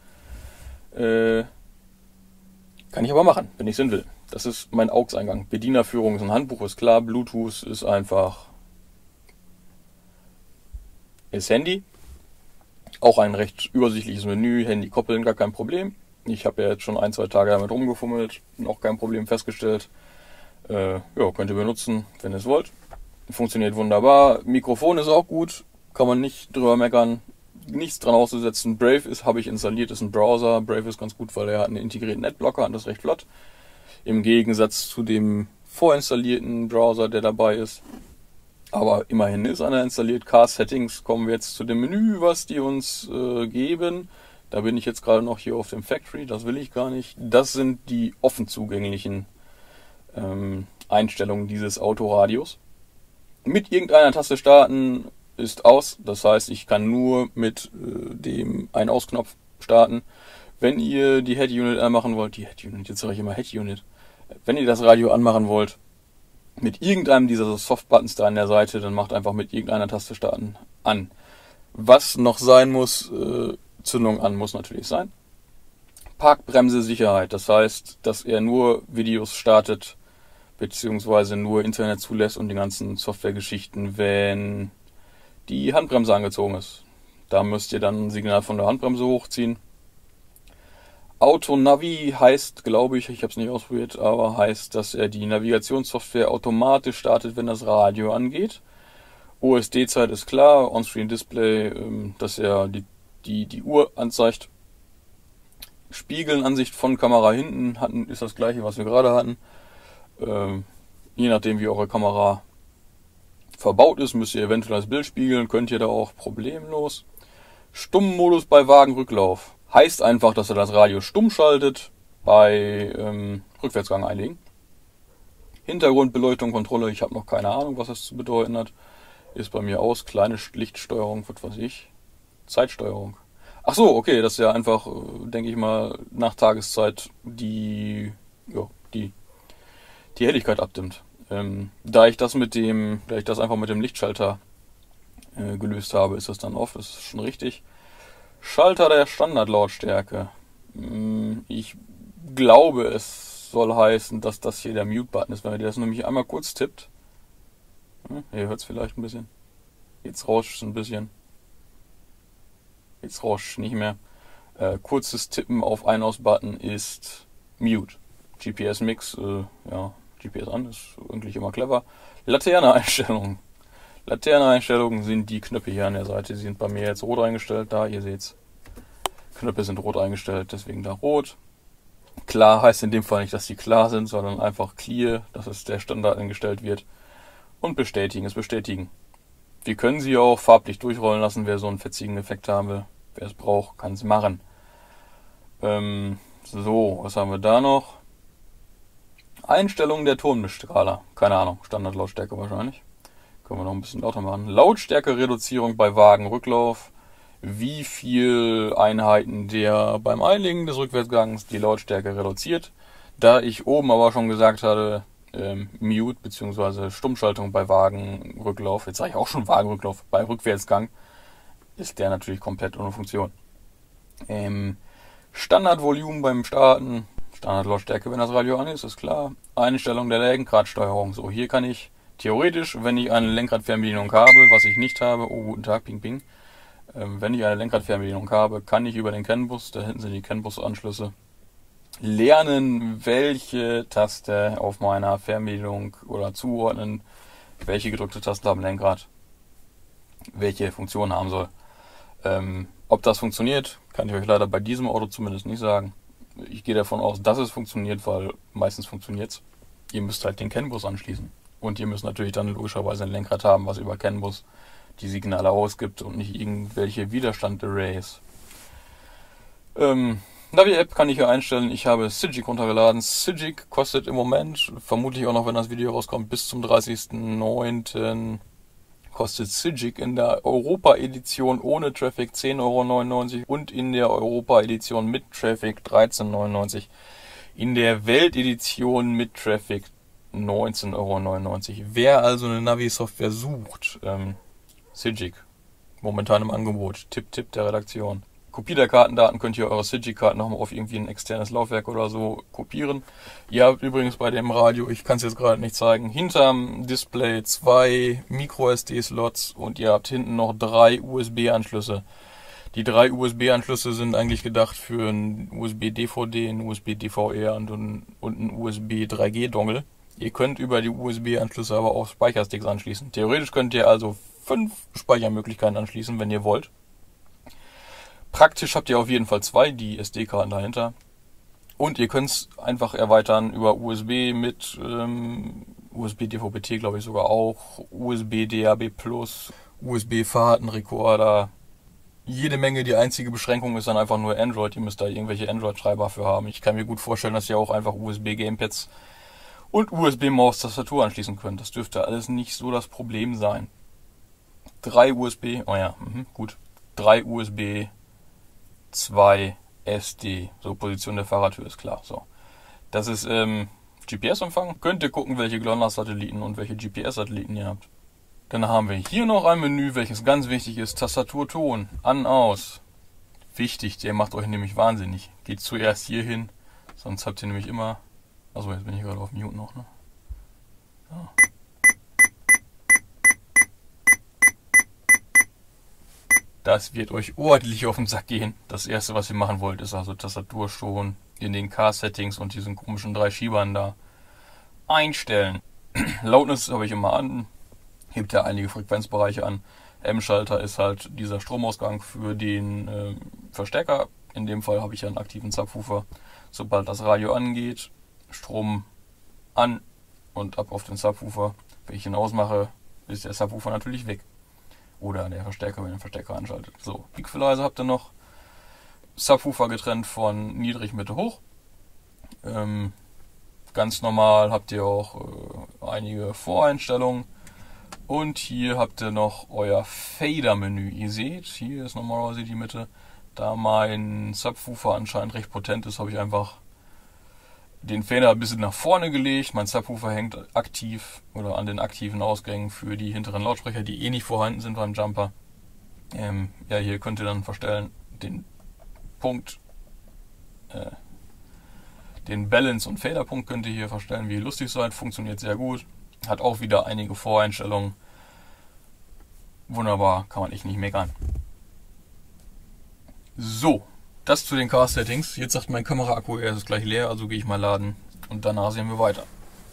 Kann ich aber machen, wenn ich es will. Das ist mein AUX-Eingang. Bedienerführung ist ein Handbuch, ist klar. Bluetooth ist einfach ist Handy. Auch ein recht übersichtliches Menü. Handy koppeln, gar kein Problem. Ich habe ja jetzt schon 1-2 Tage damit rumgefummelt. Noch kein Problem festgestellt. Ja, könnt ihr benutzen, wenn ihr es wollt. Funktioniert wunderbar. Mikrofon ist auch gut. Kann man nicht drüber meckern. Nichts dran auszusetzen. Brave habe ich installiert, ist ein Browser. Brave ist ganz gut, weil er hat einen integrierten Adblocker und das ist recht flott. Im Gegensatz zu dem vorinstallierten Browser, der dabei ist. Aber immerhin ist einer installiert. Car-Settings, kommen wir jetzt zu dem Menü, was die uns geben. Da bin ich jetzt gerade noch hier auf dem Factory, das will ich gar nicht. Das sind die offen zugänglichen Einstellungen dieses Autoradios. Mit irgendeiner Taste starten ist aus. Das heißt, ich kann nur mit dem Ein-Aus-Knopf starten. Wenn ihr die Head-Unit anmachen wollt, jetzt sage ich immer Head-Unit. Wenn ihr das Radio anmachen wollt, mit irgendeinem dieser Soft-Buttons da an der Seite, dann macht einfach mit irgendeiner Taste starten an. Was noch sein muss, Zündung an muss natürlich sein. Parkbremse Sicherheit, das heißt, dass er nur Videos startet, beziehungsweise nur Internet zulässt und die ganzen Softwaregeschichten, wenn die Handbremse angezogen ist. Da müsst ihr dann ein Signal von der Handbremse hochziehen. Autonavi heißt, glaube ich habe es nicht ausprobiert, aber heißt, dass er die Navigationssoftware automatisch startet, wenn das Radio angeht. OSD-Zeit ist klar, On-Screen-Display, dass er die Uhr anzeigt. Spiegelnansicht von Kamera hinten ist das gleiche, was wir gerade hatten. Je nachdem, wie eure Kamera verbaut ist, müsst ihr eventuell das Bild spiegeln, könnt ihr da auch problemlos. Stummmodus bei Wagenrücklauf. Heißt einfach, dass er das Radio stumm schaltet, bei Rückwärtsgang einlegen. Hintergrundbeleuchtung, Kontrolle, ich habe noch keine Ahnung, was das zu bedeuten hat. Ist bei mir aus, kleine Lichtsteuerung, was weiß ich. Zeitsteuerung. Ach so, okay, dass er einfach, denke ich mal, nach Tageszeit die Helligkeit abdimmt. Da ich das einfach mit dem Lichtschalter gelöst habe, ist das dann off, das ist schon richtig. Schalter der Standardlautstärke. Ich glaube, es soll heißen, dass das hier der Mute-Button ist, wenn ihr das nämlich einmal kurz tippt. Ihr hört es vielleicht ein bisschen. Jetzt rauscht es ein bisschen. Jetzt rauscht es nicht mehr. Kurzes Tippen auf Ein-Aus-Button ist Mute. GPS-Mix, GPS an, ist eigentlich immer clever. Laterne-Einstellungen. Laterne-Einstellungen sind die Knöpfe hier an der Seite. Die sind bei mir jetzt rot eingestellt. Da, ihr seht's. Knöpfe sind rot eingestellt, deswegen da rot. Klar heißt in dem Fall nicht, dass die klar sind, sondern einfach clear, dass es der Standard eingestellt wird. Und bestätigen ist bestätigen. Wir können sie auch farblich durchrollen lassen, wer so einen fetzigen Effekt haben will. Wer es braucht, kann es machen. So, was haben wir da noch? Einstellung der Tonmischskala. Keine Ahnung, Standardlautstärke wahrscheinlich. Können wir noch ein bisschen lauter machen. Lautstärke-Reduzierung bei Wagenrücklauf. Wie viel Einheiten der beim Einlegen des Rückwärtsgangs die Lautstärke reduziert. Da ich oben aber schon gesagt hatte, Mute bzw. Stummschaltung bei Wagenrücklauf, jetzt sage ich auch schon Wagenrücklauf, bei Rückwärtsgang, ist der natürlich komplett ohne Funktion. Standardvolumen beim Starten, Standardlautstärke, wenn das Radio an ist klar. Einstellung der Lenkradsteuerung. So, hier kann ich theoretisch, wenn ich eine Lenkradfernbedienung habe, was ich nicht habe, oh guten Tag, ping ping, wenn ich eine Lenkradfernbedienung habe, kann ich über den CAN-Bus, da hinten sind die CAN-Bus-Anschlüsse, lernen, welche Taste auf meiner Fernbedienung oder zuordnen, welche gedrückte Taste am Lenkrad welche Funktion haben soll. Ob das funktioniert, kann ich euch leider bei diesem Auto zumindest nicht sagen. Ich gehe davon aus, dass es funktioniert, weil meistens funktioniert es. Ihr müsst halt den CAN-Bus anschließen. Und ihr müsst natürlich dann logischerweise ein Lenkrad haben, was über CAN-Bus die Signale ausgibt und nicht irgendwelche Widerstand-Arrays. Navi-App kann ich hier einstellen. Ich habe Sygic runtergeladen. Sygic kostet im Moment, vermutlich auch noch, wenn das Video rauskommt, bis zum 30.09. kostet Sygic in der Europa-Edition ohne Traffic 10,99 € und in der Europa-Edition mit Traffic 13,99 €. In der Welt-Edition mit Traffic 19,99 €. Wer also eine Navi-Software sucht, Sygic, momentan im Angebot, Tipp der Redaktion. Kopie der Kartendaten könnt ihr eure Sygic-Karten nochmal auf irgendwie ein externes Laufwerk oder so kopieren. Ihr habt übrigens bei dem Radio, ich kann es jetzt gerade nicht zeigen, hinterm Display 2 Micro-SD-Slots und ihr habt hinten noch 3 USB-Anschlüsse. Die 3 USB-Anschlüsse sind eigentlich gedacht für ein USB-DVD, ein USB-DVR und ein USB 3G-Dongle. Ihr könnt über die USB-Anschlüsse aber auch Speichersticks anschließen. Theoretisch könnt ihr also 5 Speichermöglichkeiten anschließen, wenn ihr wollt. Praktisch habt ihr auf jeden Fall 2, die SD-Karten dahinter. Und ihr könnt es einfach erweitern über USB mit USB DVB-T, glaube ich sogar auch, USB DAB+, USB-Fahrtenrekorder. Jede Menge. Die einzige Beschränkung ist dann einfach nur Android. Ihr müsst da irgendwelche Android-Treiber für haben. Ich kann mir gut vorstellen, dass ihr auch einfach USB-Gamepads und USB-Maus-Tastatur anschließen könnt. Das dürfte alles nicht so das Problem sein. 3 USB, oh ja, gut. 3 USB, 2 SD. So, Position der Fahrradtür ist klar. So, das ist GPS-Empfang. Könnt ihr gucken, welche GLONASS-Satelliten und welche GPS-Satelliten ihr habt. Dann haben wir hier noch ein Menü, welches ganz wichtig ist. Tastatur, Ton, an, aus. Wichtig, der macht euch nämlich wahnsinnig. Geht zuerst hier hin, sonst habt ihr nämlich immer... Achso, jetzt bin ich gerade auf Mute noch, ne? Ja. Das wird euch ordentlich auf den Sack gehen. Das erste, was ihr machen wollt, ist also Tastatur schon in den Car-Settings und diesen komischen 3 Schiebern da einstellen. Loudness habe ich immer an. Hebt ja einige Frequenzbereiche an. M-Schalter ist halt dieser Stromausgang für den Verstärker. In dem Fall habe ich ja einen aktiven Subwoofer. Sobald das Radio angeht, Strom an und ab auf den Subwoofer. Wenn ich ihn ausmache, ist der Subwoofer natürlich weg. Oder der Verstärker, wenn den Verstärker anschaltet. So, Equalizer habt ihr noch. Subwoofer getrennt von niedrig, Mitte, hoch. Ganz normal habt ihr auch einige Voreinstellungen. Und hier habt ihr noch euer Fader-Menü. Ihr seht, hier ist normalerweise die Mitte. Da mein Subwoofer anscheinend recht potent ist, habe ich einfach den Fader ein bisschen nach vorne gelegt. Mein Subwoofer hängt aktiv oder an den aktiven Ausgängen für die hinteren Lautsprecher, die eh nicht vorhanden sind beim Jumper. Ja, hier könnt ihr dann verstellen den Punkt, den Balance- und Fader-Punkt könnt ihr hier verstellen, wie ihr lustig seid. Funktioniert sehr gut. Hat auch wieder einige Voreinstellungen. Wunderbar, kann man echt nicht meckern. So, das zu den Car-Settings. Jetzt sagt mein Kameraakku, er ist gleich leer, also gehe ich mal laden und danach sehen wir weiter.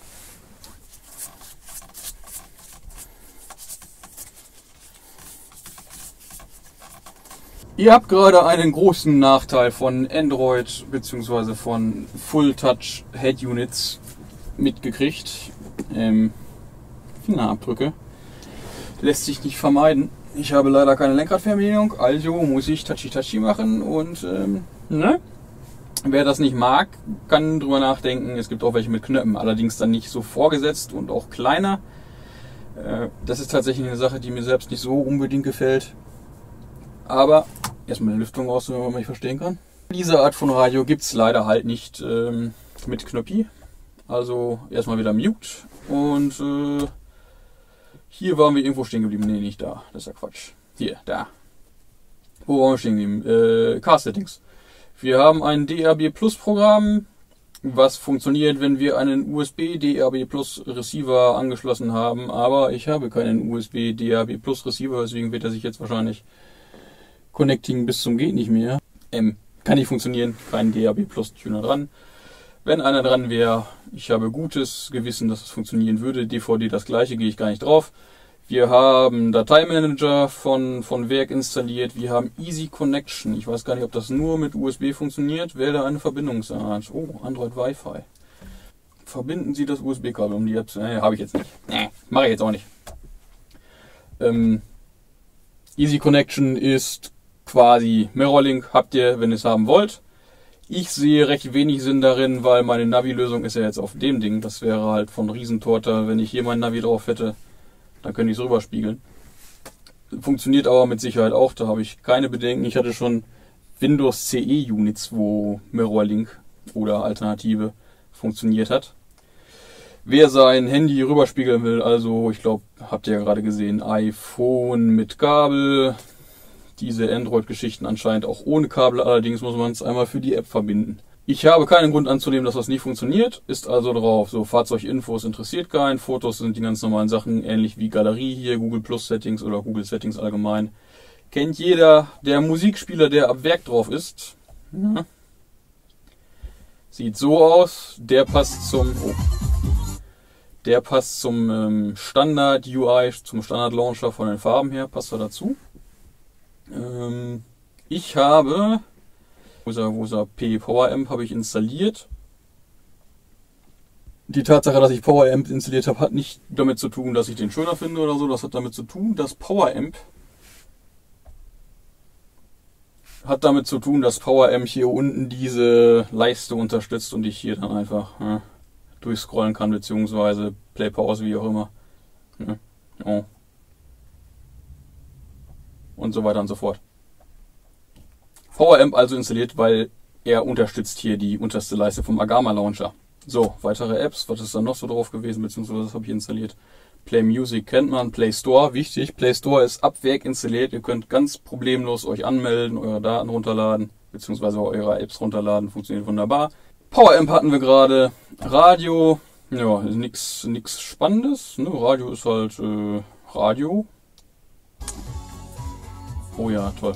Ihr habt gerade einen großen Nachteil von Android bzw. von Full Touch Head Units mitgekriegt. Fingerabdrücke. Lässt sich nicht vermeiden. Ich habe leider keine Lenkradfernbedienung, also muss ich Touchy machen und ne? Wer das nicht mag, kann drüber nachdenken. Es gibt auch welche mit Knöpfen, allerdings dann nicht so vorgesetzt und auch kleiner. Das ist tatsächlich eine Sache, die mir selbst nicht so unbedingt gefällt. Aber erstmal eine Lüftung rausnehmen, wenn man mich verstehen kann. Diese Art von Radio gibt es leider halt nicht mit Knöpfi. Also erstmal wieder Mute und hier waren wir irgendwo stehen geblieben. Nee, nicht da. Das ist ja Quatsch. Hier, da. Wo waren wir stehen geblieben? Car-Settings. Wir haben ein DAB Plus Programm, was funktioniert, wenn wir einen USB DAB Plus Receiver angeschlossen haben. Aber ich habe keinen USB DAB Plus Receiver, deswegen wird er sich jetzt wahrscheinlich connecting bis zum geht nicht mehr. Kann nicht funktionieren. Kein DAB Plus Tuner dran. Wenn einer dran wäre, ich habe gutes Gewissen, dass es funktionieren würde. DVD das gleiche, gehe ich gar nicht drauf. Wir haben Dateimanager von Werk installiert. Wir haben Easy Connection. Ich weiß gar nicht, ob das nur mit USB funktioniert. Wähle eine Verbindungsart. Oh, Android Wi-Fi. Verbinden Sie das USB-Kabel um die Apps. Habe ich jetzt nicht. Mache ich jetzt auch nicht. Easy Connection ist quasi Mirrorlink, habt ihr, wenn ihr es haben wollt. Ich sehe recht wenig Sinn darin, weil meine Navi-Lösung ist ja jetzt auf dem Ding. Das wäre halt von Riesentorte. Wenn ich hier mein Navi drauf hätte, dann könnte ich es rüberspiegeln. Funktioniert aber mit Sicherheit auch, da habe ich keine Bedenken. Ich hatte schon Windows CE Units, wo Mirrorlink oder Alternative funktioniert hat. Wer sein Handy rüberspiegeln will, also ich glaube, habt ihr ja gerade gesehen, iPhone mit Kabel, diese Android-Geschichten anscheinend auch ohne Kabel, allerdings muss man es einmal für die App verbinden. Ich habe keinen Grund anzunehmen, dass das nicht funktioniert, ist also drauf. So, Fahrzeuginfos interessiert keinen, Fotos sind die ganz normalen Sachen, ähnlich wie Galerie hier, Google Plus Settings oder Google Settings allgemein. Kennt jeder, der Musikspieler, der ab Werk drauf ist. Ja. Sieht so aus, der passt zum Standard UI, zum Standard Launcher von den Farben her, passt da dazu. Ich habe Wosa P Power Amp habe ich installiert. Die Tatsache, dass ich Power Amp installiert habe, hat nicht damit zu tun, dass ich den schöner finde oder so. Das hat damit zu tun, dass Power Amp hier unten diese Leiste unterstützt und ich hier dann einfach durchscrollen kann, beziehungsweise Play Pause, wie auch immer. Ja. Oh. Und so weiter und so fort. PowerAmp also installiert, weil er unterstützt hier die unterste Leiste vom Agama Launcher. So, weitere Apps, was ist da noch so drauf gewesen, beziehungsweise was habe ich installiert? Play Music kennt man, Play Store, wichtig, Play Store ist ab Werk installiert, ihr könnt ganz problemlos euch anmelden, eure Daten runterladen, beziehungsweise eure Apps runterladen, funktioniert wunderbar. PowerAmp hatten wir gerade, Radio, ja, nix Spannendes, ne? Radio ist halt Radio. Oh ja, toll.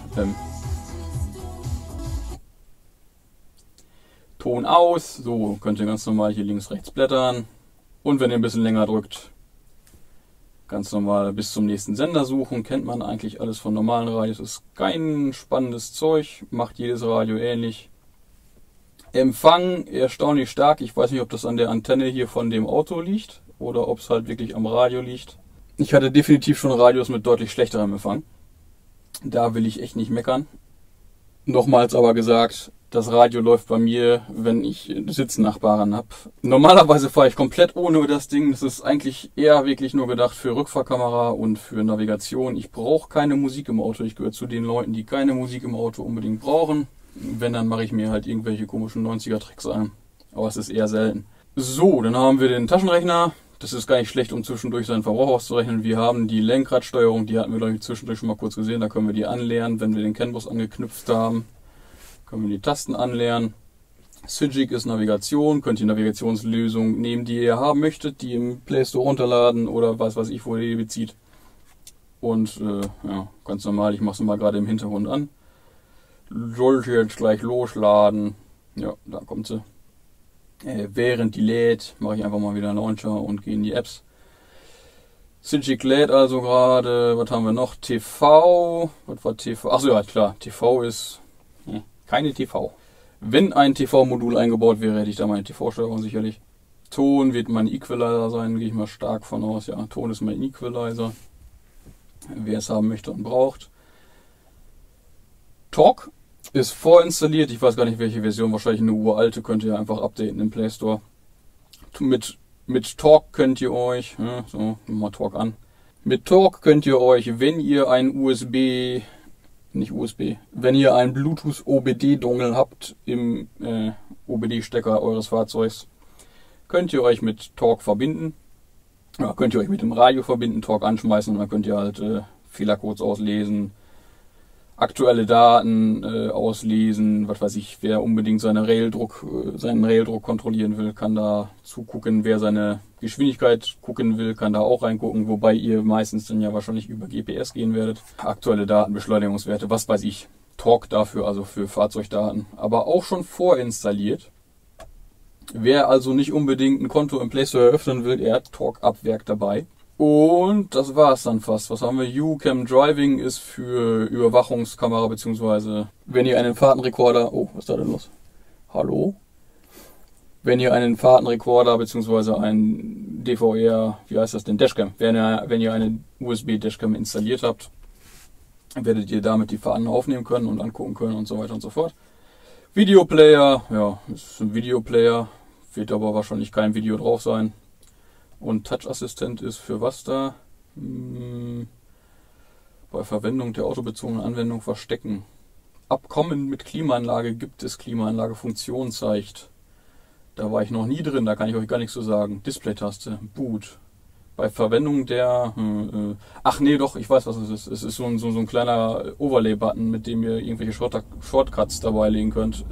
Ton aus, so könnt ihr ganz normal hier links rechts blättern. Und wenn ihr ein bisschen länger drückt, ganz normal bis zum nächsten Sender suchen. Kennt man eigentlich alles von normalen Radios. Ist kein spannendes Zeug, macht jedes Radio ähnlich. Empfang erstaunlich stark. Ich weiß nicht, ob das an der Antenne hier von dem Auto liegt oder ob es halt wirklich am Radio liegt. Ich hatte definitiv schon Radios mit deutlich schlechterem Empfang. Da will ich echt nicht meckern. Nochmals aber gesagt, das Radio läuft bei mir, wenn ich Sitznachbarn habe. Normalerweise fahre ich komplett ohne das Ding. Das ist eigentlich eher wirklich nur gedacht für Rückfahrkamera und für Navigation. Ich brauche keine Musik im Auto. Ich gehöre zu den Leuten, die keine Musik im Auto unbedingt brauchen. Wenn, dann mache ich mir halt irgendwelche komischen 90er-Tricks an. Aber es ist eher selten. So, dann haben wir den Taschenrechner. Das ist gar nicht schlecht, um zwischendurch seinen Verbrauch auszurechnen. Wir haben die Lenkradsteuerung, die hatten wir, glaube ich, zwischendurch schon mal kurz gesehen. Da können wir die anlernen, wenn wir den CAN-Bus angeknüpft haben. Können wir die Tasten anlernen. Sygic ist Navigation. Könnt ihr Navigationslösung nehmen, die ihr haben möchtet, die im Play Store runterladen oder was weiß ich, wo ihr die bezieht. Und ja, ganz normal, ich mache es mal gerade im Hintergrund an. Sollte jetzt gleich losladen. Ja, da kommt sie. Während die lädt, mache ich einfach mal wieder einen Launcher und gehe in die Apps. Sygic lädt also gerade. Was haben wir noch? TV. Was war TV? Achso, ja klar. TV ist keine TV. Wenn ein TV-Modul eingebaut wäre, hätte ich da meine TV-Steuerung sicherlich. Ton wird mein Equalizer sein, gehe ich mal stark von aus. Ja, Ton ist mein Equalizer. Wer es haben möchte und braucht. Talk ist vorinstalliert, ich weiß gar nicht welche Version, wahrscheinlich eine uralte, könnt ihr einfach updaten im Play Store. Mit Talk könnt ihr euch, so, mal Talk an. Mit Talk könnt ihr euch, wenn ihr ein wenn ihr einen Bluetooth OBD-Dongle habt im OBD-Stecker eures Fahrzeugs, könnt ihr euch mit Talk verbinden. Ja, könnt ihr euch mit dem Radio verbinden, Talk anschmeißen und dann könnt ihr halt Fehlercodes auslesen. Aktuelle Daten auslesen, was weiß ich, wer unbedingt seinen Raildruck kontrollieren will, kann da zugucken, wer seine Geschwindigkeit gucken will, kann da auch reingucken, wobei ihr meistens dann ja wahrscheinlich über GPS gehen werdet. Aktuelle Daten, Beschleunigungswerte, was weiß ich, Talk dafür, also für Fahrzeugdaten, aber auch schon vorinstalliert. Wer also nicht unbedingt ein Konto im Play Store eröffnen will, er hat Talk ab Werk dabei. Und das war es dann fast. Was haben wir? UCam Driving ist für Überwachungskamera, beziehungsweise wenn ihr einen Fahrtenrekorder... Oh, was ist da denn los? Hallo? Wenn ihr einen Fahrtenrekorder, beziehungsweise einen DVR, wie heißt das denn? Dashcam. Wenn ihr eine USB-Dashcam installiert habt, werdet ihr damit die Fahrten aufnehmen können und angucken können und so weiter und so fort. Videoplayer, ja, ist ein Videoplayer, wird aber wahrscheinlich kein Video drauf sein. Und Touch-Assistent ist für was da? Bei Verwendung der autobezogenen Anwendung verstecken. Abkommen mit Klimaanlage gibt es Klimaanlage-Funktion zeigt. Da war ich noch nie drin, da kann ich euch gar nichts zu sagen. Display-Taste, Boot. Bei Verwendung der... ach nee, doch, ich weiß, was es ist. Es ist so ein kleiner Overlay-Button, mit dem ihr irgendwelche Shortcuts dabei legen könnt.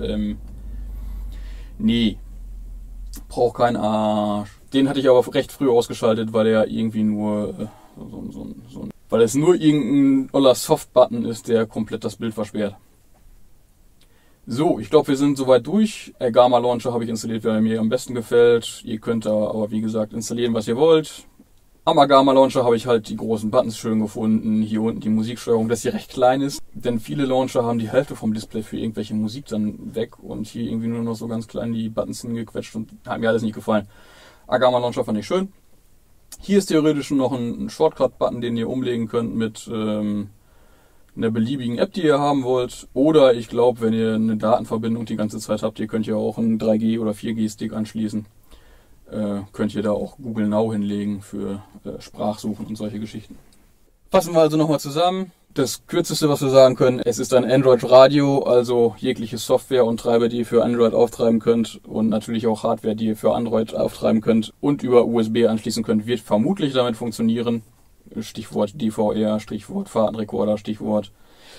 Nee. Braucht keinen Arsch. Den hatte ich aber recht früh ausgeschaltet, weil er irgendwie nur... weil es nur irgendein oller Soft-Button ist, der komplett das Bild versperrt. So, ich glaube, wir sind soweit durch. Gamma Launcher habe ich installiert, weil er mir am besten gefällt. Ihr könnt da aber, wie gesagt, installieren, was ihr wollt. Am Gamma Launcher habe ich halt die großen Buttons schön gefunden. Hier unten die Musiksteuerung, dass sie recht klein ist. Denn viele Launcher haben die Hälfte vom Display für irgendwelche Musik dann weg. Und hier irgendwie nur noch so ganz klein die Buttons hingequetscht und hat mir alles nicht gefallen. Gamma Launcher fand ich schön. Hier ist theoretisch noch ein Shortcut-Button, den ihr umlegen könnt mit einer beliebigen App, die ihr haben wollt. Oder ich glaube, wenn ihr eine Datenverbindung die ganze Zeit habt, ihr könnt ja auch einen 3G oder 4G-Stick anschließen. Könnt ihr da auch Google Now hinlegen für Sprachsuchen und solche Geschichten. Fassen wir also nochmal zusammen. Das Kürzeste, was wir sagen können, es ist ein Android-Radio, also jegliche Software und Treiber, die ihr für Android auftreiben könnt und natürlich auch Hardware, die ihr für Android auftreiben könnt und über USB anschließen könnt, wird vermutlich damit funktionieren. Stichwort DVR, Stichwort Fahrtenrekorder, Stichwort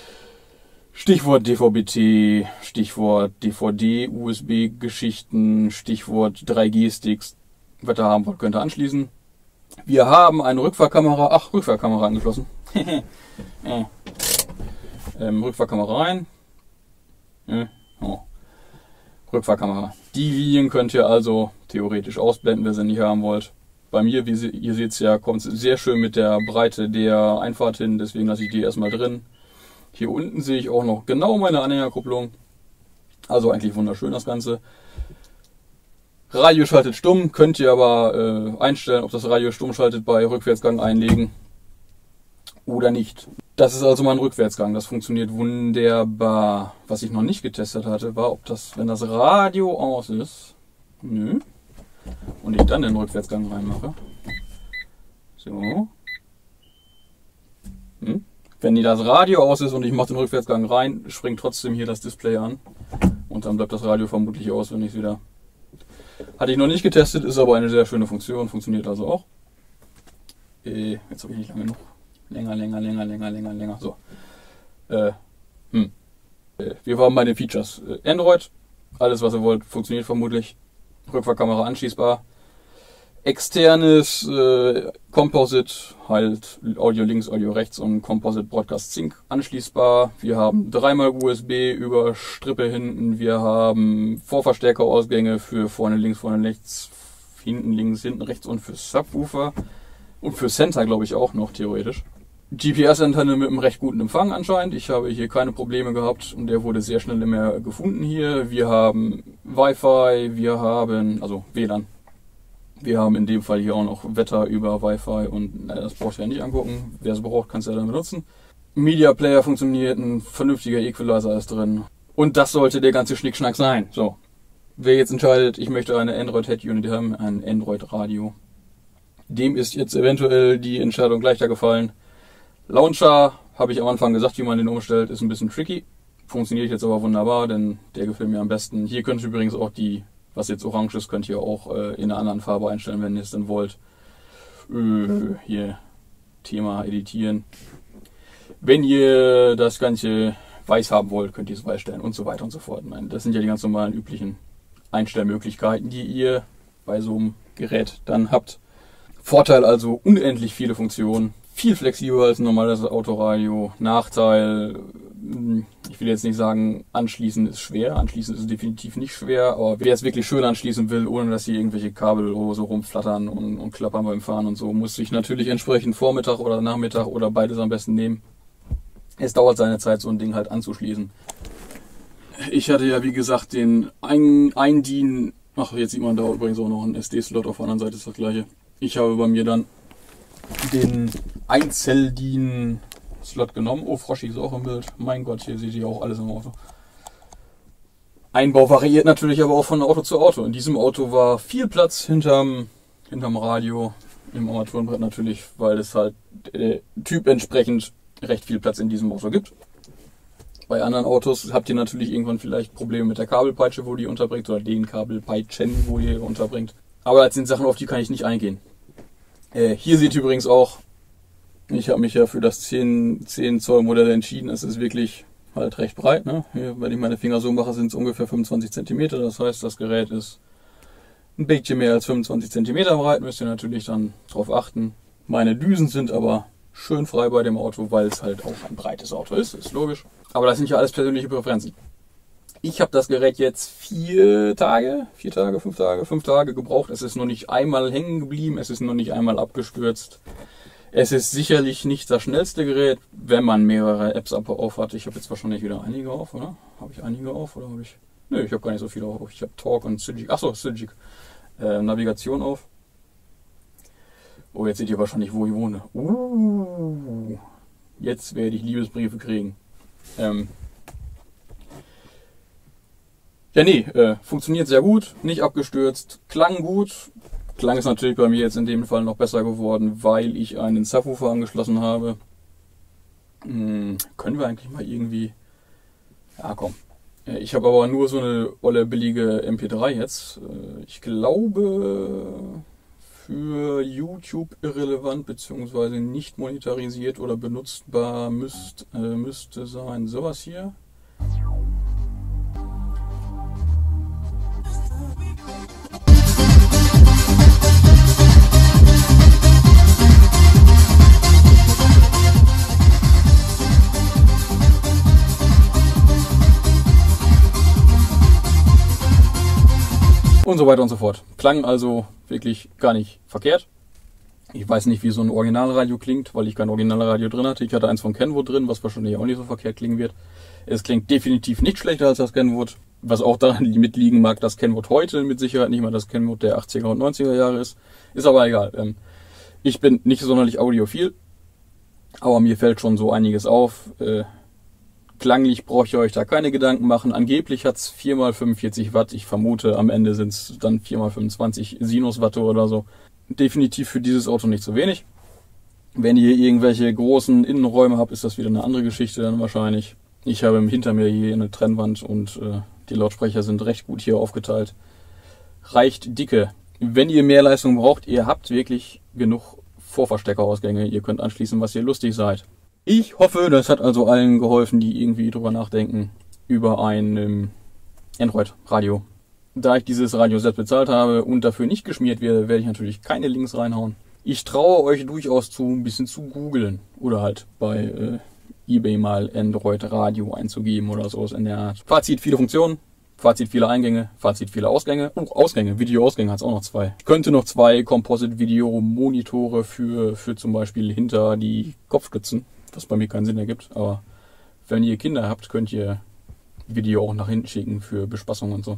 DVB-T, Stichwort DVD, USB-Geschichten, Stichwort 3G-Sticks. Was ihr haben wollt, könnt ihr anschließen. Wir haben eine Rückfahrkamera, Rückfahrkamera angeschlossen. Rückfahrkamera rein. Rückfahrkamera. Die Linien könnt ihr also theoretisch ausblenden, wenn ihr sie nicht haben wollt. Bei mir, wie ihr seht es ja, kommt es sehr schön mit der Breite der Einfahrt hin, deswegen lasse ich die erstmal drin. Hier unten sehe ich auch noch genau meine Anhängerkupplung. Also eigentlich wunderschön das Ganze. Radio schaltet stumm, könnt ihr aber einstellen, ob das Radio stumm schaltet bei Rückwärtsgang einlegen oder nicht. Das ist also mein Rückwärtsgang, das funktioniert wunderbar. Was ich noch nicht getestet hatte, war, ob das, wenn das Radio aus ist, und ich dann den Rückwärtsgang reinmache, so, wenn das Radio aus ist und ich mache den Rückwärtsgang rein, springt trotzdem hier das Display an und dann bleibt das Radio vermutlich aus, wenn ich es wieder... Hatte ich noch nicht getestet, ist aber eine sehr schöne Funktion, funktioniert also auch. Jetzt habe ich nicht lange genug. Länger. So. Wir haben bei den Features. Android, alles was ihr wollt, funktioniert vermutlich. Rückfahrkamera anschließbar. Externes Composite, halt Audio links, Audio rechts und Composite Broadcast Sync anschließbar. Wir haben 3x USB über Strippe hinten. Wir haben Vorverstärkerausgänge für vorne links, vorne rechts, hinten links, hinten rechts und für Subwoofer. Und für Center glaube ich auch noch theoretisch. GPS-Antenne mit einem recht guten Empfang anscheinend. Ich habe hier keine Probleme gehabt und der wurde sehr schnell immer gefunden hier. Wir haben Wi-Fi, wir haben, also WLAN. Wir haben in dem Fall hier auch noch Wetter über Wi-Fi und das braucht ihr ja nicht angucken. Wer es braucht, kann es ja dann benutzen. Media Player funktioniert, ein vernünftiger Equalizer ist drin. Und das sollte der ganze Schnickschnack sein. So. Wer jetzt entscheidet, ich möchte eine Android Head Unit haben, ein Android Radio, dem ist jetzt eventuell die Entscheidung leichter gefallen. Launcher, habe ich am Anfang gesagt, wie man den umstellt, ist ein bisschen tricky. Funktioniert jetzt aber wunderbar, denn der gefällt mir am besten. Hier könnt ihr übrigens auch die, was jetzt orange ist, könnt ihr auch in einer anderen Farbe einstellen, wenn ihr es denn wollt. Hier, Thema editieren. Wenn ihr das Ganze weiß haben wollt, könnt ihr es weiß stellen und so weiter und so fort. Nein, das sind ja die ganz normalen üblichen Einstellmöglichkeiten, die ihr bei so einem Gerät dann habt. Vorteil also unendlich viele Funktionen. Viel flexibler als ein normales Autoradio. Nachteil, ich will jetzt nicht sagen, anschließen ist schwer. Anschließen ist definitiv nicht schwer. Aber wer es wirklich schön anschließen will, ohne dass hier irgendwelche Kabel so rumflattern und klappern beim Fahren und so, muss sich natürlich entsprechend Vormittag oder Nachmittag oder beides am besten nehmen. Es dauert seine Zeit, so ein Ding halt anzuschließen. Ich hatte ja wie gesagt den DIN, jetzt sieht man da übrigens auch noch einen SD-Slot, auf der anderen Seite ist das gleiche. Ich habe bei mir dann den Einzel-DIN Slot genommen. Oh, Froschi ist auch im Bild. Mein Gott, hier seht ihr auch alles im Auto. Einbau variiert natürlich aber auch von Auto zu Auto. In diesem Auto war viel Platz hinterm Radio, im Armaturenbrett natürlich, weil es halt Typ entsprechend recht viel Platz in diesem Auto gibt. Bei anderen Autos habt ihr natürlich irgendwann vielleicht Probleme mit der Kabelpeitsche, wo die unterbringt, oder den Kabelpeitschen, wo ihr unterbringt. Aber das sind Sachen, auf die kann ich nicht eingehen. Hier seht ihr übrigens auch, ich habe mich ja für das 10 Zoll Modell entschieden. Es ist wirklich halt recht breit. Ne? Hier, wenn ich meine Finger so mache, sind es ungefähr 25 cm. Das heißt, das Gerät ist ein bisschen mehr als 25 cm breit. Müsst ihr natürlich dann drauf achten. Meine Düsen sind aber schön frei bei dem Auto, weil es halt auch ein breites Auto ist logisch. Aber das sind ja alles persönliche Präferenzen. Ich habe das Gerät jetzt 5 Tage gebraucht. Es ist noch nicht einmal hängen geblieben, es ist noch nicht einmal abgestürzt. Es ist sicherlich nicht das schnellste Gerät, wenn man mehrere Apps auf hat. Ich habe jetzt wahrscheinlich wieder einige auf, oder? Habe ich einige auf oder habe ich... Nö, ich habe gar nicht so viele auf. Ich habe Talk und Sygic. Achso, Sygic. Navigation auf. Oh, jetzt seht ihr wahrscheinlich, wo ich wohne. Jetzt werde ich Liebesbriefe kriegen. Funktioniert sehr gut, nicht abgestürzt, klang gut. Klang ist natürlich bei mir jetzt in dem Fall noch besser geworden, weil ich einen Subwoofer angeschlossen habe. Können wir eigentlich mal irgendwie... Ja, komm. Ich habe aber nur so eine olle billige MP3 jetzt. Ich glaube für YouTube irrelevant bzw. nicht monetarisiert oder benutzbar müsste sein sowas hier. Und so weiter und so fort. Klang also wirklich gar nicht verkehrt. Ich weiß nicht, wie so ein Originalradio klingt, weil ich kein Originalradio drin hatte. Ich hatte eins von Kenwood drin, was wahrscheinlich auch nicht so verkehrt klingen wird. Es klingt definitiv nicht schlechter als das Kenwood, was auch daran mitliegen mag, dass Kenwood heute mit Sicherheit nicht mehr das Kenwood der 80er und 90er Jahre ist. Ist aber egal. Ich bin nicht sonderlich audiophil, aber mir fällt schon so einiges auf. Klanglich braucht ihr euch da keine Gedanken machen. Angeblich hat es 4x45 Watt. Ich vermute, am Ende sind es dann 4x25 Sinuswatt oder so. Definitiv für dieses Auto nicht zu wenig. Wenn ihr irgendwelche großen Innenräume habt, ist das wieder eine andere Geschichte dann wahrscheinlich. Ich habe hinter mir hier eine Trennwand und die Lautsprecher sind recht gut hier aufgeteilt. Reicht dicke. Wenn ihr mehr Leistung braucht, ihr habt wirklich genug Vorversteckerausgänge. Ihr könnt anschließen, was ihr lustig seid. Ich hoffe, das hat also allen geholfen, die irgendwie drüber nachdenken, über ein Android-Radio. Da ich dieses Radio selbst bezahlt habe und dafür nicht geschmiert werde, werde ich natürlich keine Links reinhauen. Ich traue euch durchaus zu, ein bisschen zu googeln oder halt bei eBay mal Android-Radio einzugeben oder sowas in der Art. Fazit, viele Funktionen. Fazit, viele Eingänge. Fazit, viele Ausgänge. Oh, Ausgänge. Videoausgänge hat es auch noch 2. Ich könnte noch 2 Composite-Video-Monitore für zum Beispiel hinter die Kopfstützen, was bei mir keinen Sinn ergibt. Aber wenn ihr Kinder habt, könnt ihr Video auch nach hinten schicken für Bespaßung und so.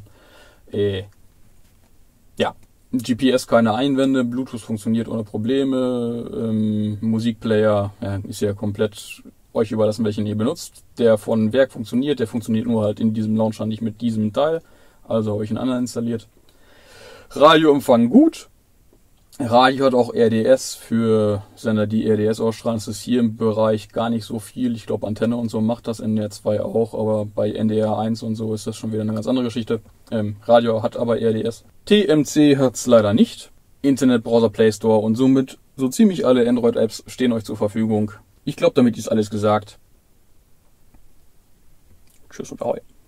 Ja, GPS keine Einwände, Bluetooth funktioniert ohne Probleme, Musikplayer ist ja komplett euch überlassen, welchen ihr benutzt. Der von Werk funktioniert, der funktioniert nur halt in diesem Launcher, nicht mit diesem Teil, also habe ich einen anderen installiert. Radioempfang gut. Radio hat auch RDS für Sender, die RDS ausstrahlen. Das ist hier im Bereich gar nicht so viel. Ich glaube, Antenne und so macht das, NDR 2 auch, aber bei NDR 1 und so ist das schon wieder eine ganz andere Geschichte. Radio hat aber RDS. TMC hat es leider nicht. Internetbrowser, Play Store und somit so ziemlich alle Android-Apps stehen euch zur Verfügung. Ich glaube, damit ist alles gesagt. Tschüss und Ahoi.